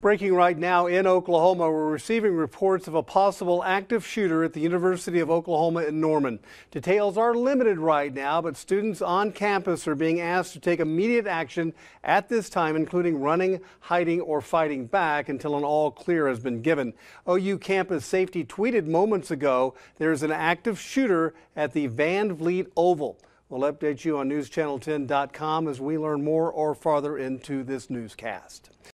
Breaking right now in Oklahoma, we're receiving reports of a possible active shooter at the University of Oklahoma in Norman. Details are limited right now, but students on campus are being asked to take immediate action at this time, including running, hiding, or fighting back until an all clear has been given. OU campus safety tweeted moments ago there's an active shooter at the Van Vliet Oval. We'll update you on NewsChannel10.com as we learn more or farther into this newscast.